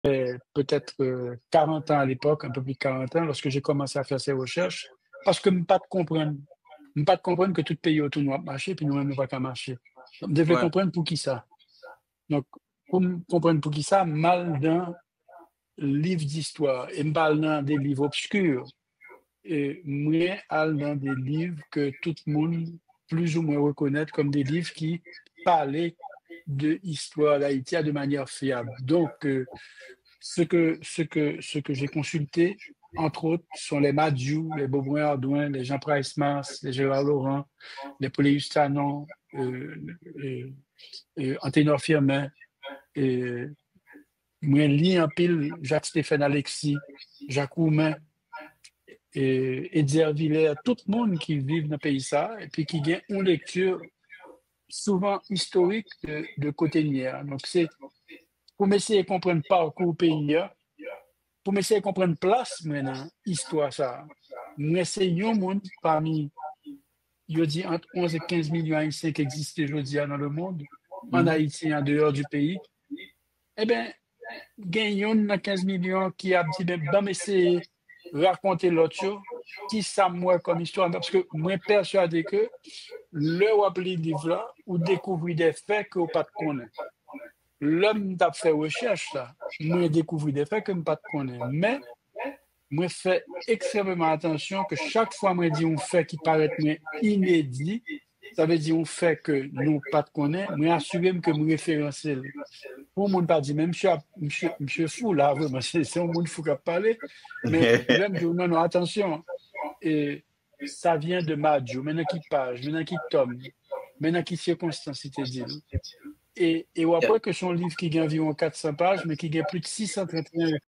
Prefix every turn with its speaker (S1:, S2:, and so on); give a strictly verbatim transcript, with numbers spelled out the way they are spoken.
S1: euh, peut-être euh, quarante ans à l'époque, un peu plus de quarante ans, lorsque j'ai commencé à faire ces recherches, parce que je pas de comprendre, je pas de comprendre que tout pays autour nous a marché, puis nous-mêmes, nous pas qu'à marcher. Donc, je devais
S2: Ouais.
S1: comprendre pour qui ça. Donc, pour m- comprendre pour qui ça, mal dans livre d'histoire, et mal dans des livres obscurs, et moins al dans des livres que tout le monde plus ou moins reconnaît comme des livres qui parlaient de l'histoire d'Haïti de manière fiable. Donc, euh, ce que, ce que, ce que j'ai consulté, entre autres, sont les Madiou, les Beaubrun Ardouin, les Jean Price Mars, les Gérard Laurent, les Poléus Tanon, euh, euh, euh, Anténor Firmin, et moi, lis en pile Jacques-Stéphane Alexis, Jacques Roumain, et Edzer Villers, tout le monde qui vit dans le pays ça, et puis qui a une lecture souvent historique de, de côté nier. Donc, c'est pour m'essayer de comprendre le parcours pays, hein, pour m'essayer de comprendre place maintenant, histoire ça. Moi, c'est un monde parmi, je dis, entre onze et quinze millions d'Haïtiens qui existent aujourd'hui dans le monde, en
S2: Mhm.
S1: Haïti et en dehors du pays. Eh bien, gagnons dans quinze millions qui a dit, ben, bon, mais c'est raconter l'autre chose, qui ça moi comme histoire, parce que moi persuadé que le ou appli livre là, ou découvrir des faits que vous pas connaître. L'homme t'a fait recherche là, moi découvrir des faits que je pas connaître. Mais moi fais extrêmement attention que chaque fois moi dis un fait qui paraît moi inédit, ça veut dire un fait que nous pas connaître, moi assurer que me référencer. Pour le monde pas dit, même monsieur, monsieur, monsieur fou, là, vraiment, c'est c'est un monde fou qui a parlé, mais l'homme dit, non, non, attention, et ça vient de Madio, maintenant qui page, maintenant qui tome, maintenant qui circonstance, c'était dit. Et, et
S2: Yeah.
S1: après que son livre qui a environ quatre cents pages, mais qui a plus de six cent trente et un